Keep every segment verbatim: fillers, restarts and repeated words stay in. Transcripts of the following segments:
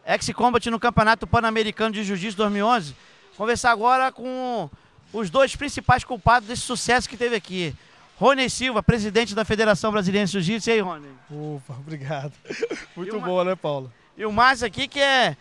ex-combat no Campeonato Pan-Americano de Jiu-Jitsu dois mil e onze. Conversar agora com os dois principais culpados desse sucesso que teve aqui. Rony Silva, presidente da Federação Brasileira de Jiu-Jitsu. E aí, Rony? Opa, obrigado. Muito uma... boa, né, Paulo? E o Márcio aqui que é...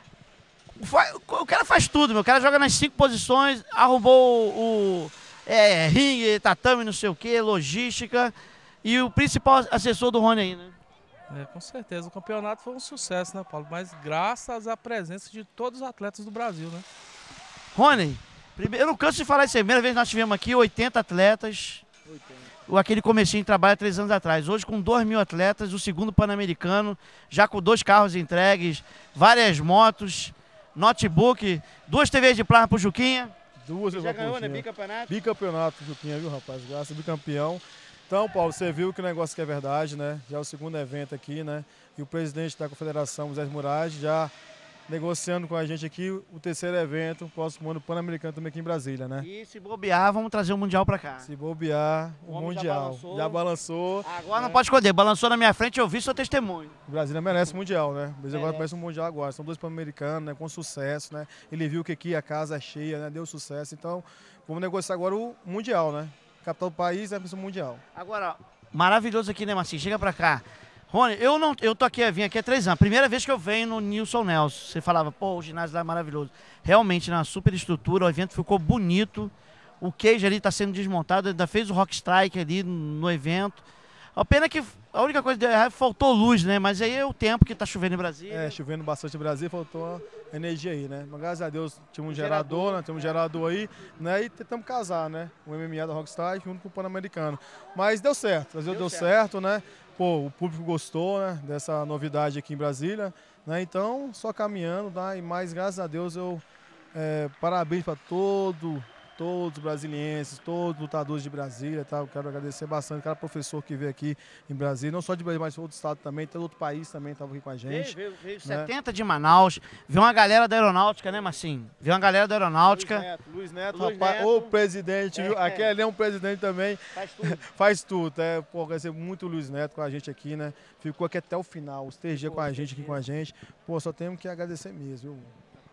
O cara faz tudo, meu. O cara joga nas cinco posições, arrumou o é, ringue, tatame, não sei o que, logística. E o principal assessor do Rony aí, né? É, com certeza. O campeonato foi um sucesso, né, Paulo? Mas graças à presença de todos os atletas do Brasil, né? Rony, primeiro, eu não canso de falar isso aí. Primeira vez que nós tivemos aqui oitenta atletas. oitenta. Aquele comecinho de trabalho há três anos atrás. Hoje com dois mil atletas, o segundo Pan-Americano, já com dois carros entregues, várias motos, notebook, duas T Vs de plasma pro Juquinha. Duas, já ganhou, né? Bicampeonato. Bicampeonato, Juquinha, viu, rapaz? Graças, bicampeão. Então, Paulo, você viu que o negócio que é verdade, né? Já é o segundo evento aqui, né? E o presidente da Confederação, José Moraes, já negociando com a gente aqui o terceiro evento, o próximo ano Pan-Americano também aqui em Brasília, né? E se bobear, vamos trazer o Mundial pra cá. Se bobear, o, o Mundial. Já balançou. Já balançou agora né? Não pode esconder, balançou na minha frente, eu vi seu testemunho. Brasília merece o Mundial, né? O Brasil agora merece o Mundial agora. São dois Pan-Americanos, né? Com sucesso, né? Ele viu que aqui a casa é cheia, né? Deu sucesso. Então, vamos negociar agora o Mundial, né? Capital do país é o Mundial. Agora, maravilhoso aqui, né, Marcinho? Chega pra cá. Rony, eu não, eu tô aqui, eu vim aqui há três anos. Primeira vez que eu venho no Nilson Nelson. Você falava, pô, o ginásio lá é maravilhoso. Realmente, na super estrutura, o evento ficou bonito. O cage ali tá sendo desmontado, ainda fez o Rock Strike ali no evento. A pena que a única coisa que deu errado faltou luz, né? Mas aí é o tempo que tá chovendo em Brasília. É, chovendo bastante em Brasília, faltou energia aí, né? Mas graças a Deus tinha um gerador, gerador né? Tem um gerador aí, né? E tentamos casar, né? O M M A da Rockstar junto com o Pan-Americano. Mas deu certo, Brasil deu, deu certo. certo, né? Pô, o público gostou, né? Dessa novidade aqui em Brasília, né? Então, só caminhando, tá? E mais, graças a Deus, eu é, parabéns para todo todos os brasilienses, todos os lutadores de Brasília, tá? Eu quero agradecer bastante cada professor que veio aqui em Brasília, não só de Brasília, mas outro estado também, todo outro país também estava aqui com a gente. Veio, veio, veio né? setenta de Manaus, viu uma galera da aeronáutica, né, Marcinho? Viu uma galera da aeronáutica. Luiz Neto, Luiz Neto, Luiz rapaz, Neto. o presidente, viu? É, Aquele ali é um presidente também. Faz tudo. Faz tudo, é. Pô, agradecer muito o Luiz Neto com a gente aqui, né? Ficou aqui até o final, os três dias com a gente aqui com a gente. Pô, só temos que agradecer mesmo, viu?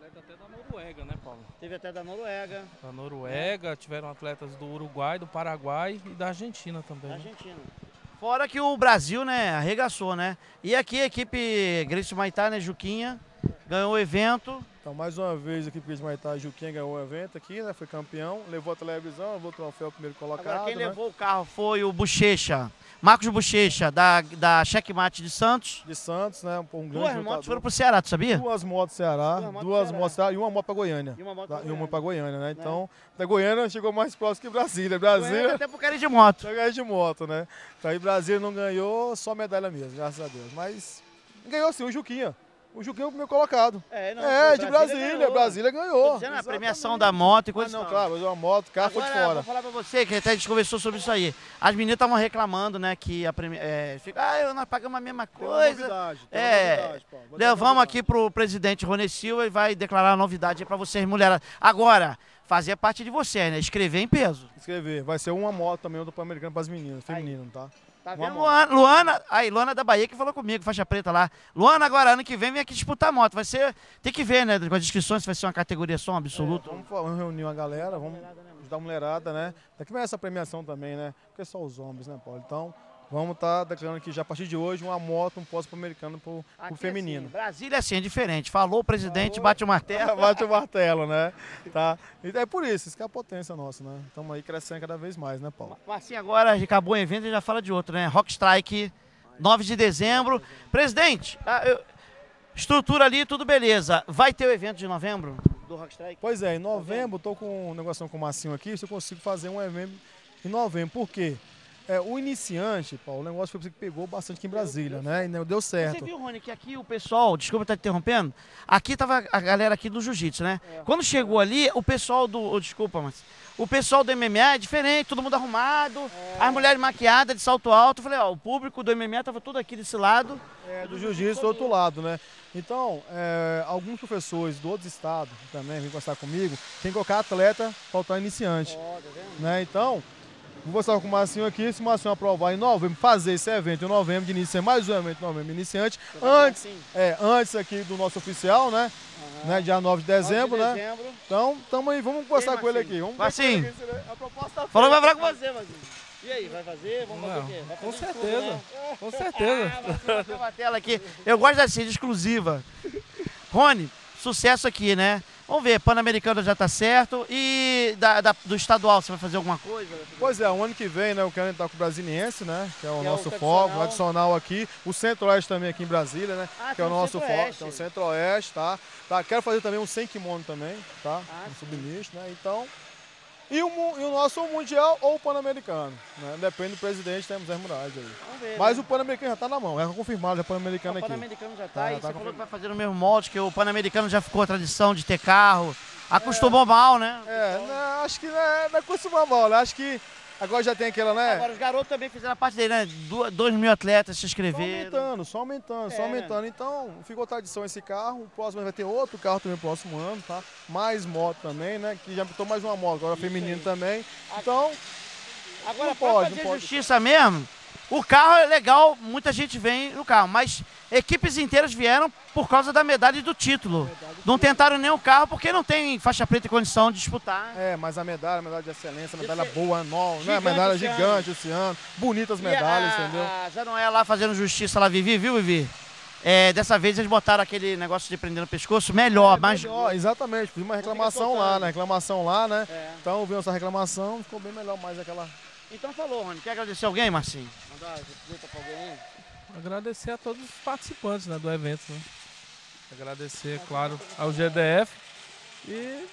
Noruega, né, Paulo? Teve até da Noruega. Da Noruega, é. Tiveram atletas do Uruguai, do Paraguai e da Argentina também. Da né? Argentina. Fora que o Brasil, né, arregaçou, né? E aqui a equipe Gracie Maitá, né, Juquinha, ganhou o evento. Então, mais uma vez a equipe Gracie Maitá, Juquinha ganhou o evento aqui, né? Foi campeão, levou a televisão, levou o troféu primeiro colocado. Agora quem né? levou o carro foi o Bochecha. Marcos Bochecha, da, da Checkmate de Santos. De Santos, né? Um grande Duas lutador. motos foram pro Ceará, tu sabia? Duas motos Ceará, duas, duas motos Ceará e uma moto pra Goiânia. E uma moto tá? pra Goiânia. E uma pra Goiânia, né? Então, da Goiânia chegou mais próximo que Brasília. Brasília... Até porque era de moto. Até de moto, né? Então aí Brasília não ganhou, só medalha mesmo, graças a Deus. Mas ganhou sim o Juquinha. O Juquinha é o primeiro colocado. É, não, é de Brasília, Brasília ganhou. Brasília ganhou. Dizendo, a premiação da moto e coisa ah, não, não. claro, mas uma moto, o carro foi de fora. Vou falar pra você, que até a gente conversou sobre isso aí. As meninas estavam reclamando, né, que a premi... é, fica, ah, nós pagamos a mesma coisa. Tem uma novidade, tem é, uma novidade, pô. levamos aqui pro presidente Rony Silva e vai declarar a novidade aí pra vocês, mulheres. Agora, fazia parte de você, né, escrever em peso. Escrever, vai ser uma moto também do Pan-Americano pras meninas, feminino, tá? Tá vendo, Luana, Luana, aí, Luana da Bahia que falou comigo, faixa preta lá. Luana, agora, ano que vem, vem aqui disputar moto. Vai ser, tem que ver, né, com as inscrições, se vai ser uma categoria só, um absoluto. É, vamos, vamos reunir uma galera, vamos ajudar a mulherada, né? Daqui vem essa premiação também, né? Porque é só os homens, né, Paulo? Então, vamos estar tá declarando aqui já a partir de hoje uma moto, um pós-americano pro, pro feminino. Assim, Brasília é assim, é diferente. Falou o presidente, Falou. bate o martelo. Bate o martelo, né? Tá? E é por isso, isso que é a potência nossa, né? Estamos aí crescendo cada vez mais, né, Paulo? Marcinho, agora acabou o evento e já fala de outro, né? Rock Strike, nove de dezembro. Presidente, a, eu, estrutura ali, tudo beleza. Vai ter o evento de novembro do Rock Strike? Pois é, em novembro, estou com um negócio com o Marcinho aqui, se eu consigo fazer um evento em novembro. Por quê? É, o iniciante, Paulo, o negócio foi que pegou bastante aqui em Brasília, né? E deu certo. Você viu, Rony, que aqui o pessoal, desculpa estar te interrompendo, aqui tava a galera aqui do jiu-jitsu, né? É. Quando chegou ali, o pessoal do, oh, desculpa, mas o pessoal do M M A é diferente, todo mundo arrumado, é. As mulheres maquiadas de salto alto. Eu falei, ó, o público do M M A tava tudo aqui desse lado. É, do jiu-jitsu do outro lado, né? Então, é, alguns professores do outro estado também vêm conversar comigo, tem que colocar atleta faltar iniciante, oh, tá vendo? Né? Então, Vou conversar com o Marcinho aqui, se o Marcinho aprovar em novembro, fazer esse evento em novembro, de início, mais um evento em novembro, iniciante, antes, é, antes aqui do nosso oficial, né? Uhum. né dia nove de dezembro, nove de dezembro. né? Então, tamo aí, vamos conversar com ele aqui. Vamos Marcinho, a proposta falou que vai falar com você, Marcinho. E aí, vai fazer? Vamos fazer Não, o quê? Vai com fazer certeza, tudo, né? com certeza. Ah, bateu a tela aqui. Eu gosto assim, de exclusiva. Rony, sucesso aqui, né? Vamos ver, Pan-Americano já tá certo. E da, da, do estadual, você vai fazer alguma coisa? Pois é, o ano que vem, né, eu quero entrar com o Brasiliense, né? Que é o que nosso é o foco, tradicional aqui. O Centro-Oeste também aqui em Brasília, né? Ah, que é o nosso foco. Então, o Centro-Oeste, tá? tá? Quero fazer também um sem kimono também, tá? Ah, um submisto, né? Então. E o, e o nosso Mundial ou o Pan-Americano, né? Depende do presidente, temos as muralhas aí. Ver, Mas né? o Pan-Americano já tá na mão, é confirmado, é o Pan-Americano aqui. O Pan-Americano já tá, tá e já você tá falou que vai fazer no mesmo molde, que o Pan-Americano já ficou a tradição de ter carro. Acostumou é, mal, né? É, não, acho que não é, não acostumou mal, né? Acho que agora já tem aquela, né? Agora os garotos também fizeram a parte dele, né? Du dois mil atletas se inscreveram. Só aumentando, só aumentando, é, só aumentando. Né? Então, ficou tradição esse carro. O próximo vai ter outro carro também no próximo ano, tá? Mais moto também, né? Que já botou mais uma moto, agora feminino também. Então, agora não pra pode, fazer não pode. justiça mesmo, o carro é legal, muita gente vem no carro, mas equipes inteiras vieram por causa da medalha e do título. Não tentaram nem o carro porque não tem faixa preta e condição de disputar. É, mas a medalha, a medalha de excelência, a medalha boa, nova, né? Medalha esse gigante esse ano, bonitas medalhas, a, entendeu? A Janoé lá fazendo justiça lá, Vivi, viu, Vivi? É, dessa vez eles botaram aquele negócio de prender no pescoço melhor, é, mais... melhor, exatamente, fiz uma reclamação lá, né? Reclamação lá, né? É. Então, viu essa reclamação, ficou bem melhor mais aquela... Então falou, Rony. Quer agradecer alguém, Marcinho? Mandar visita pra alguém aí? Agradecer a todos os participantes, né, do evento, né? Agradecer, claro, ao G D F e,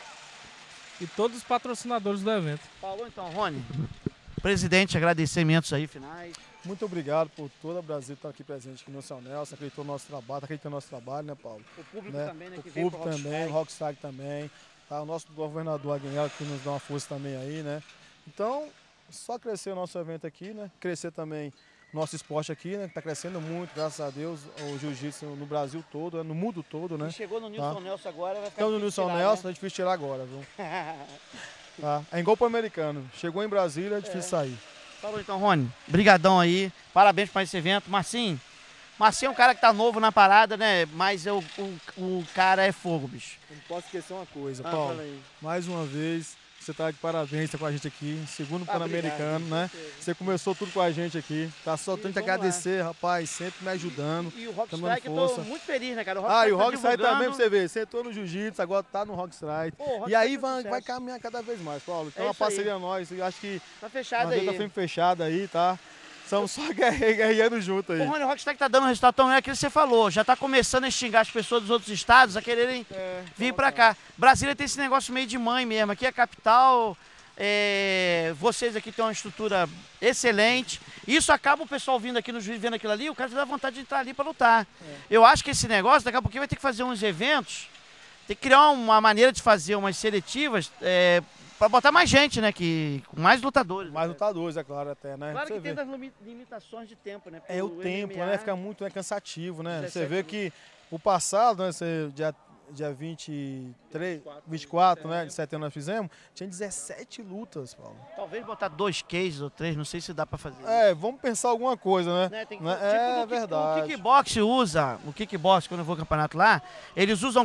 e todos os patrocinadores do evento. Falou então, Rony. Presidente, agradecimentos aí, finais. Muito obrigado por todo o Brasil estar aqui presente aqui no São Nelson, acreditou no nosso trabalho, acreditou no nosso trabalho, né, Paulo? O público né? também, né? O que público veio também, o Rockstar também, tá? O nosso governador Aguinaldo que nos dá uma força também aí, né? Então, só crescer o nosso evento aqui, né? Crescer também nosso esporte aqui, né? Que tá crescendo muito, graças a Deus, o jiu-jitsu no Brasil todo, no mundo todo, né? E chegou no Nilson tá? Nelson agora, vai ficar Então no Nilson tirar, Nelson né? é difícil tirar agora, viu? tá? É igual pro americano, chegou em Brasília, é difícil é. sair. Falou então, Rony. Brigadão aí, parabéns para esse evento. Marcinho, Marcinho é um cara que tá novo na parada, né? Mas eu, o, o cara é fogo, bicho. Não posso esquecer uma coisa, ah, Paulo. Mais uma vez, você tá de parabéns, tá com a gente aqui, segundo ah, Pan-Americano, né? Você começou tudo com a gente aqui. Tá só tendo que agradecer, lá. rapaz, sempre me ajudando. E, e o Rockstrike, eu tô muito feliz, né, cara? O ah, e o tá Rockstrike divulgando... também, pra você ver, você entrou no jiu-jitsu, agora tá no Rockstrike. E aí vai, vai caminhar cada vez mais, Paulo. Então, é uma parceria nós, eu acho que tá fechado aí. Tá sempre fechada aí, tá? Estamos só guerreando junto aí. O Rony, o Rockstar que tá dando um resultado tão é aquilo que você falou. Já tá começando a xingar as pessoas dos outros estados a quererem é, vir pra cá. Brasília tem esse negócio meio de mãe mesmo. Aqui é a capital, é... vocês aqui têm uma estrutura excelente. Isso acaba o pessoal vindo aqui no juiz, vendo aquilo ali, o cara dá vontade de entrar ali pra lutar. É. Eu acho que esse negócio, daqui a pouquinho vai ter que fazer uns eventos, tem que criar uma maneira de fazer umas seletivas, é... pra botar mais gente, né? Que, com mais lutadores. Mais né? lutadores, é claro, até, né? Claro Você que vê. tem das limitações de tempo, né? É o, o tempo, M M A, né? Fica muito é cansativo, né? Você vê minutos. que o passado, né? Você, dia, dia vinte e três, vinte e quatro, né? De setembro nós fizemos, tinha dezessete lutas, Paulo. Talvez botar dois cases ou três, não sei se dá pra fazer. É, vamos pensar alguma coisa, né? né? Tem que, né? tipo, é o verdade. O kickbox usa, o kickbox, quando eu vou ao campeonato lá, eles usam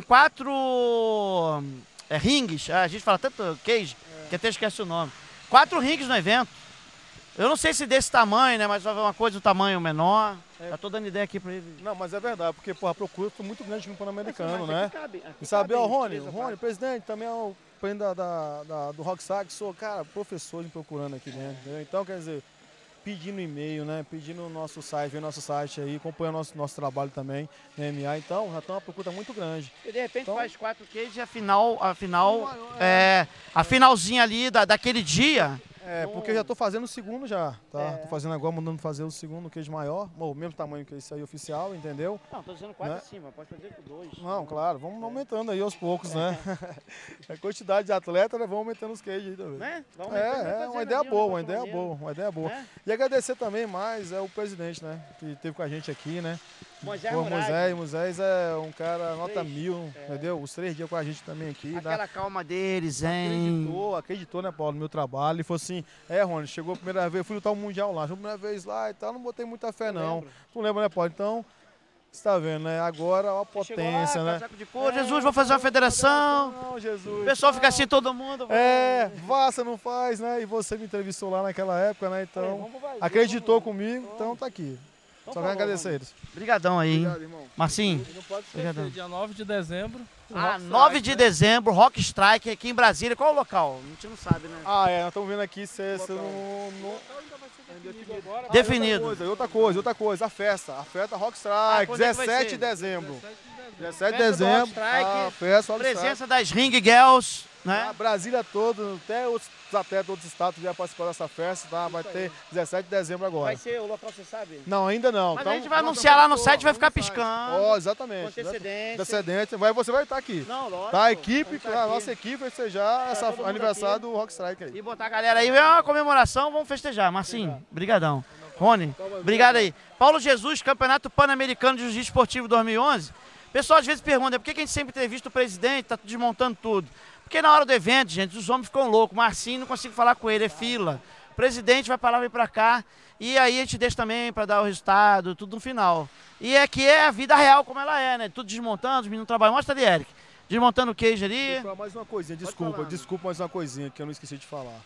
quatro é, rings, a gente fala tanto cage, é. que até esquece o nome. Quatro rings no evento. Eu não sei se desse tamanho, né? Mas vai ver uma coisa do tamanho menor. É. Já tô dando ideia aqui pra ele. Não, mas é verdade, porque porra, a procura foi muito grande no Pan-Americano, assim, né? Cabe, e sabe, ó, Rony, o Rony, presidente, também é o presidente da, da, da, do Rockstar, sou, cara, professor me procurando aqui dentro. É. Então, quer dizer, pedindo e-mail, né? Pedindo o nosso site, vem nosso site aí, acompanhando o nosso, nosso trabalho também, na M M A. Então, já tem uma procura muito grande. E de repente então, faz quatro cases e a final, a final, é, a finalzinha ali da, daquele dia. É, porque eu já tô fazendo o segundo já, tá? É. Tô fazendo agora, mandando fazer o segundo queijo maior, o mesmo tamanho que esse aí oficial, entendeu? Não, tô dizendo quatro né? acima, pode fazer com dois. Não, claro, vamos é. aumentando aí aos poucos, né? A quantidade de atleta, né? Vamos aumentando os queijos aí também. Né? Vamos é, é uma ideia boa, uma ideia boa, uma ideia boa. É? E agradecer também mais é o presidente, né? Que esteve com a gente aqui, né? Moisés Pô, Murad. Moisés, Moisés é um cara nota três. mil, é. entendeu? Os três dias com a gente também aqui. Aquela né? calma deles, hein? Acreditou, acreditou, né, Paulo, no meu trabalho. Ele falou assim, assim, é, Rony, chegou a primeira vez, eu fui lutar o Mundial lá, chegou a primeira vez lá e tal, não botei muita fé, não. Tu lembra, né, Paulo? Então, você tá vendo, né? Agora, ó a potência, lá, né? casaco de couro, Jesus, vou fazer uma federação. Não, Jesus. O pessoal fica assim, todo mundo. É, faça, não faz, né? E você me entrevistou lá naquela época, né? Então, acreditou comigo, então tá aqui. Só quero agradecer a eles. Obrigadão aí, hein? Obrigado, irmão. Marcinho. Não pode Obrigadão. esquecer, dia nove de dezembro. o Ah, Rock nove Strike, de né? dezembro, Rock Strike aqui em Brasília. Qual é o local? A gente não sabe, né? Ah, é, nós estamos vendo aqui se você não... não... Definido agora. Definido. Ah, outra coisa, outra coisa, outra coisa, a festa. A festa Rock Ah, Strike, quando é que vai dezessete de ser? dezembro. dezessete de Festa do Rock dezembro, Strike, a festa Rock Strike. Presença das Ring Girls, né? A Brasília toda, até outros atletas, outros estados vieram participar dessa festa, tá? Vai ter dezessete de dezembro agora. Vai ser o local, você sabe? Não, ainda não. Mas Então, a gente vai nós anunciar lá no estamos- site, vai ficar no site. piscando. Ó, Com exatamente. antecedência. Antecedente. Vai, você vai estar aqui. Não, lógico. Tá? A equipe, Vamos tá a aqui. nossa equipe vai festejar essa todo mundo aniversário aqui. do Rock Strike aí. E botar a galera aí, é uma comemoração, vamos festejar. Marcinho, brigadão. Rony, obrigado aí. Paulo Jesus, Campeonato Pan-Americano de Jiu-Jitsu Esportivo dois mil e onze. O pessoal às vezes pergunta, por que que a gente sempre entrevista o presidente, tá desmontando tudo? Porque na hora do evento, gente, os homens ficam loucos. Marcinho, não consigo falar com ele, é fila. O presidente vai pra lá, vem pra cá. E aí a gente deixa também pra dar o resultado, tudo no final. E é que é a vida real como ela é, né? Tudo desmontando, os meninos trabalham. Mostra ali, Eric. Desmontando o queijo ali. Deixa eu falar mais uma coisinha, desculpa, falar. desculpa mais uma coisinha que eu não esqueci de falar.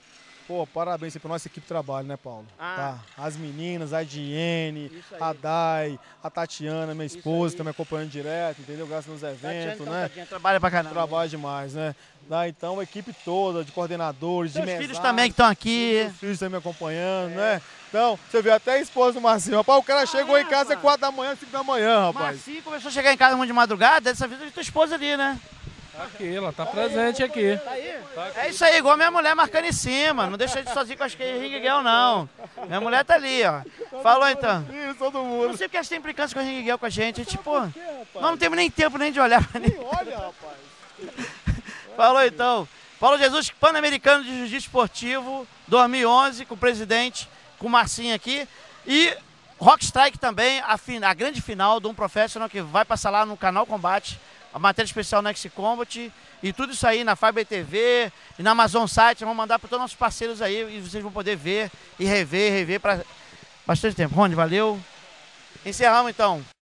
Pô, parabéns aí pra nossa equipe de trabalho, né, Paulo? Ah. Tá. As meninas, a Diene, Isso aí. a Dai, a Tatiana, minha Isso esposa, aí. tá me acompanhando direto, entendeu? Graças nos eventos, né? Trabalha pra caramba. Trabalha demais, né? Tá, então, a equipe toda de coordenadores, Seus de filhos mesários, também que estão aqui. meus filhos estão me acompanhando, né? Então, você vê até a esposa do Marcinho. Rapaz, o cara chegou em casa às rapaz. quatro da manhã, cinco da manhã, rapaz. Marcinho começou a chegar em casa muito de madrugada, dessa vez eu vi tua esposa ali, né? Tá aqui, ela tá presente aqui. Tá aí? É isso aí, igual minha mulher marcando em cima. Não deixa de sozinho com as que Ring Girl, não. Minha mulher tá ali, ó. Falou então. Isso, todo Não mundo. sei porque elas têm implicância com a Ring Girl com a gente. A gente, pô, nós não temos nem tempo nem de olhar pra ninguém. Olha, rapaz. Falou então. Paulo Jesus, Pan-Americano de Jiu-Jitsu Esportivo, dois mil e onze, com o presidente, com o Marcinho aqui. E Rock Strike também, a, fin- a grande final do Um Professional, que vai passar lá no canal Combate, a matéria especial Next Combat, e tudo isso aí na Fiber T V e na Amazon Site. Vamos mandar para todos os nossos parceiros aí, e vocês vão poder ver e rever, rever para bastante tempo. Rony, valeu. Encerramos então.